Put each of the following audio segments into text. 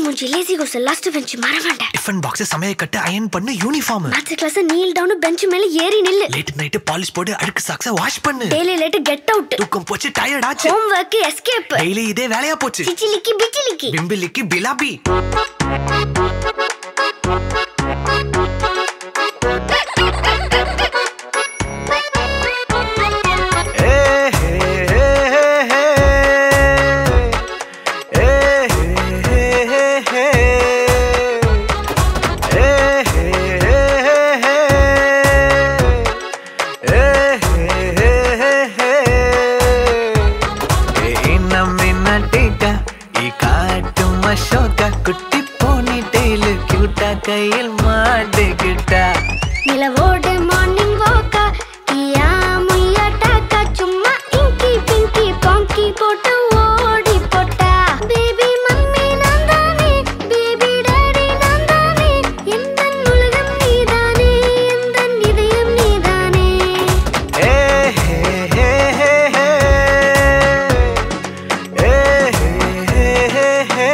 மூஞ்சி lazy goes last bench மறவாண்ட tiffin box சமையல் கட்டு அயன் பண்ணு uniform maths class kneel down bench மேல ஏறி நில்லு லேட் நைட் பாலிஷ் போடு அழுக்கு சாக்ஸ வாஷ் பண்ணு டெய்லி லேட் கெட் அவுட் தூக்கம் போச்சு டயர்ட் ஆச்சு ஹோம் வர்க் எஸ்கேப் டெய்லி இதே வேலையா போச்சு சிச்சிலிக்கி பிச்சிலிக்கி பிம்பிலிக்கி பிலாபி குட்டி போனி டெய்ல் கியூட்டா கையில் மாட்டிக்கிட்டா நிலவோடு மார்னிங் வாக்கா கியா முய்யா டாக்கா சும்மா இங்கி பிங்கி பாங்கி போட்டு ஓடி போட்டா பேபி மம்மி நான் தானே பேபி டாடி நான் தானே எந்தன் உலகம் நீதானே எந்தன் இதயம் நீதானே ஏ ஹே ஹே ஹே ஹே ஏ ஹே ஹே ஹே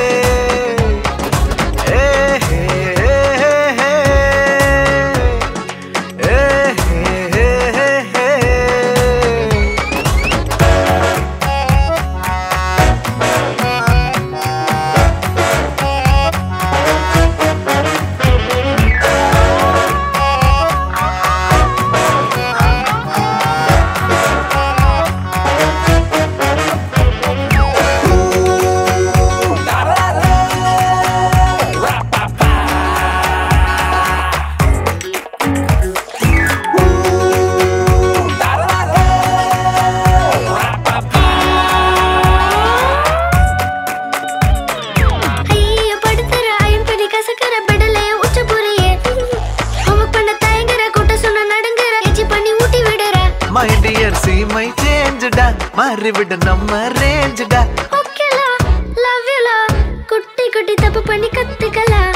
My dear, see my change da, மாறிவிட நம்ம range da. Okay la, love you la, குட்டி குட்டி தப்பு பண்ணி கத்துக்கலாம்.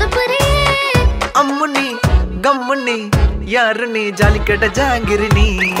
गम्मुनी यार नी जाली कट जांगिरनी